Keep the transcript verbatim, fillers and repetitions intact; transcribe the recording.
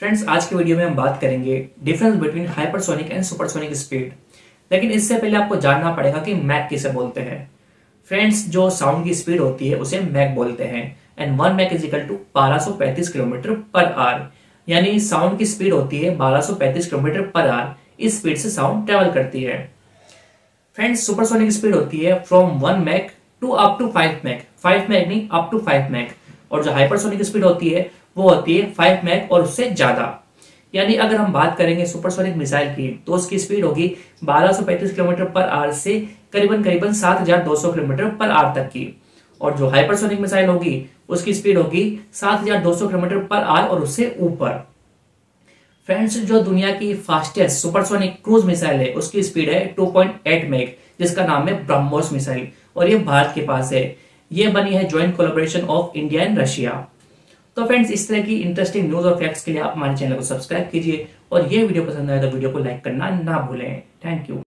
Friends, आज के video में हम बात करेंगे difference between hypersonic and supersonic speed. लेकिन इससे पहले आपको जानना पड़ेगा कि मैक किसे बोलते हैं। फ्रेंड्स, जो साउंड की स्पीड होती है उसे मैक बोलते हैं and one Mach is equal to बारह सौ पैंतीस किलोमीटर पर आवर। यानी साउंड की स्पीड होती है बारह सौ पैंतीस किलोमीटर पर आवर। इस स्पीड से साउंड ट्रेवल करती है। फ्रेंड्स, सुपरसोनिक स्पीड होती है from one Mach to up to five Mach. Five Mach नहीं, अप टू फाइव मैक। और जो हाइपरसोनिक स्पीड होती है वो होती है फाइव मैक और उससे ज्यादा। यानी अगर हम बात करेंगे सुपरसोनिक मिसाइल की तो उसकी स्पीड होगी बारह सौ पैंतीस किलोमीटर पर आवर से करीबन करीबन सात हज़ार दो सौ किलोमीटर पर आवर तक की। और जो हाइपरसोनिक मिसाइल होगी उसकी स्पीड होगी सात हज़ार दो सौ किलोमीटर पर आवर और उससे ऊपर। फ्रेंड्स, जो दुनिया की फास्टेस्ट सुपरसोनिक क्रूज मिसाइल है उसकी स्पीड है टू पॉइंट एट मैक, जिसका नाम है ब्रह्मोस मिसाइल और ये भारत के पास है। ये बनी है joint collaboration of India and Russia. तो फ्रेंड्स, इस तरह की इंटरेस्टिंग न्यूज और फैक्ट्स के लिए आप हमारे चैनल को सब्सक्राइब कीजिए और ये वीडियो पसंद आए तो वीडियो को लाइक करना ना भूलें। Thank you.